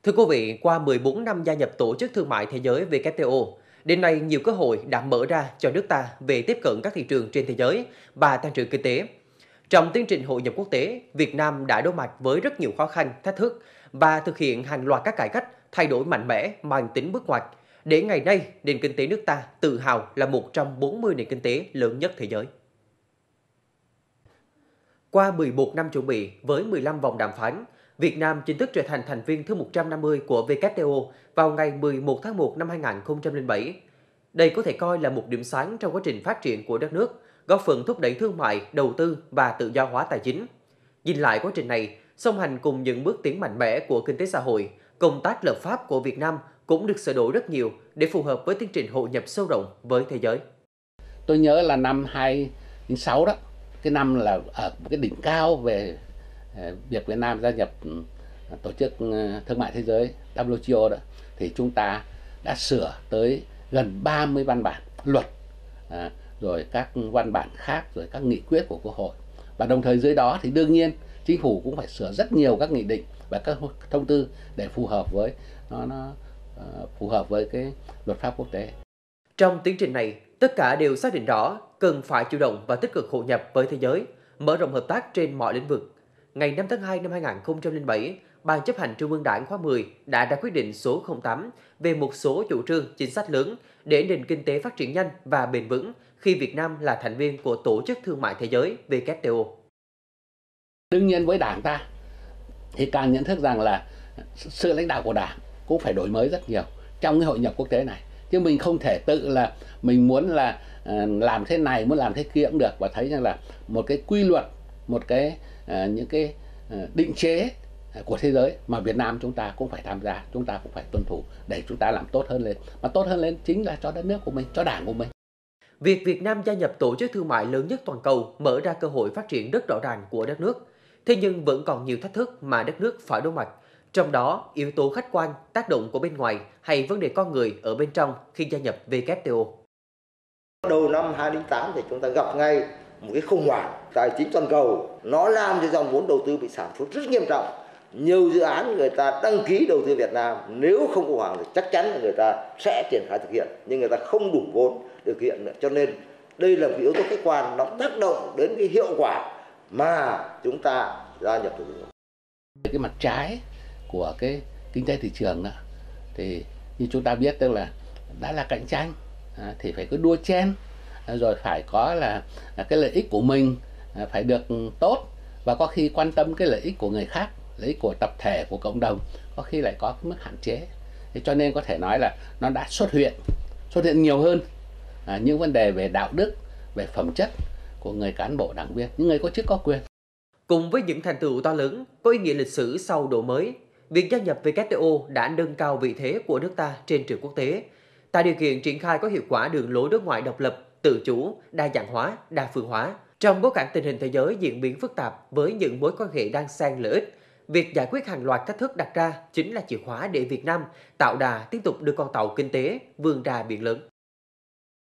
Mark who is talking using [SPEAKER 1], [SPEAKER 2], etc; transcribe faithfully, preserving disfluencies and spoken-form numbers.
[SPEAKER 1] Thưa quý vị, qua mười bốn năm gia nhập Tổ chức Thương mại Thế giới W T O, đến nay nhiều cơ hội đã mở ra cho nước ta về tiếp cận các thị trường trên thế giới và tăng trưởng kinh tế. Trong tiến trình hội nhập quốc tế, Việt Nam đã đối mặt với rất nhiều khó khăn, thách thức và thực hiện hàng loạt các cải cách, thay đổi mạnh mẽ mang tính bước ngoặt. Để ngày nay, nền kinh tế nước ta tự hào là một trong bốn mươi nền kinh tế lớn nhất thế giới. Qua mười một năm chuẩn bị với mười lăm vòng đàm phán, Việt Nam chính thức trở thành thành viên thứ một trăm năm mươi của W T O vào ngày mười một tháng một năm hai nghìn không trăm lẻ bảy. Đây có thể coi là một điểm sáng trong quá trình phát triển của đất nước, góp phần thúc đẩy thương mại, đầu tư và tự do hóa tài chính. Nhìn lại quá trình này, song hành cùng những bước tiến mạnh mẽ của kinh tế xã hội, công tác lập pháp của Việt Nam cũng được sửa đổi rất nhiều để phù hợp với tiến trình hội nhập sâu rộng với thế giới.
[SPEAKER 2] Tôi nhớ là năm hai nghìn không trăm lẻ sáu đó, cái năm là ở một cái đỉnh cao về việc Việt Nam gia nhập Tổ chức Thương mại Thế giới W T O đó, thì chúng ta đã sửa tới gần ba mươi văn bản luật, à, rồi các văn bản khác, rồi các nghị quyết của Quốc hội. Và đồng thời dưới đó thì đương nhiên chính phủ cũng phải sửa rất nhiều các nghị định và các thông tư để phù hợp với nó, nó uh, phù hợp với cái luật pháp quốc tế.
[SPEAKER 1] Trong tiến trình này, tất cả đều xác định rõ cần phải chủ động và tích cực hội nhập với thế giới, mở rộng hợp tác trên mọi lĩnh vực. Ngày năm tháng hai năm hai nghìn không trăm lẻ bảy, Ban chấp hành Trung ương Đảng khóa mười đã ra quyết định số không tám về một số chủ trương chính sách lớn để nền kinh tế phát triển nhanh và bền vững khi Việt Nam là thành viên của Tổ chức Thương mại Thế giới W T O.
[SPEAKER 2] Đương nhiên với Đảng ta thì càng nhận thức rằng là sự lãnh đạo của Đảng cũng phải đổi mới rất nhiều trong cái hội nhập quốc tế này. Chứ mình không thể tự là mình muốn là uh, làm thế này, muốn làm thế kia cũng được, và thấy rằng là một cái quy luật, một cái uh, những cái uh, định chế của thế giới mà Việt Nam chúng ta cũng phải tham gia, chúng ta cũng phải tuân thủ để chúng ta làm tốt hơn lên. Mà tốt hơn lên chính là cho đất nước của mình, cho Đảng của mình.
[SPEAKER 1] Việc Việt Nam gia nhập tổ chức thương mại lớn nhất toàn cầu mở ra cơ hội phát triển rất rõ ràng của đất nước. Thế nhưng vẫn còn nhiều thách thức mà đất nước phải đối mặt. Trong đó, yếu tố khách quan, tác động của bên ngoài hay vấn đề con người ở bên trong khi gia nhập W T O.
[SPEAKER 3] Đầu năm hai nghìn không trăm lẻ tám thì chúng ta gặp ngay một cái khủng hoảng tài chính toàn cầu. Nó làm cho dòng vốn đầu tư bị giảm sút rất nghiêm trọng. Nhiều dự án người ta đăng ký đầu tư Việt Nam, nếu không khủng hoảng thì chắc chắn là người ta sẽ triển khai thực hiện, nhưng người ta không đủ vốn để thực hiện nữa. Cho nên đây là một yếu tố khách quan, nó tác động đến cái hiệu quả mà chúng ta gia nhập tổ chức.
[SPEAKER 2] Cái mặt trái của cái kinh tế thị trường đó, thì như chúng ta biết, tức là đã là cạnh tranh à, thì phải có đua chen, rồi phải có là, là cái lợi ích của mình à, phải được tốt, và có khi quan tâm cái lợi ích của người khác, lợi ích của tập thể, của cộng đồng, có khi lại có cái mức hạn chế. Thế cho nên có thể nói là nó đã xuất hiện xuất hiện nhiều hơn à, những vấn đề về đạo đức, về phẩm chất của người cán bộ đảng viên, những người có chức có quyền.
[SPEAKER 1] Cùng với những thành tựu to lớn, có ý nghĩa lịch sử sau đổi mới, việc gia nhập W T O đã nâng cao vị thế của nước ta trên trường quốc tế, tạo điều kiện triển khai có hiệu quả đường lối đối ngoại độc lập, tự chủ, đa dạng hóa, đa phương hóa. Trong bối cảnh tình hình thế giới diễn biến phức tạp với những mối quan hệ đang xen lợi ích, việc giải quyết hàng loạt thách thức đặt ra chính là chìa khóa để Việt Nam tạo đà tiếp tục đưa con tàu kinh tế vươn ra biển lớn.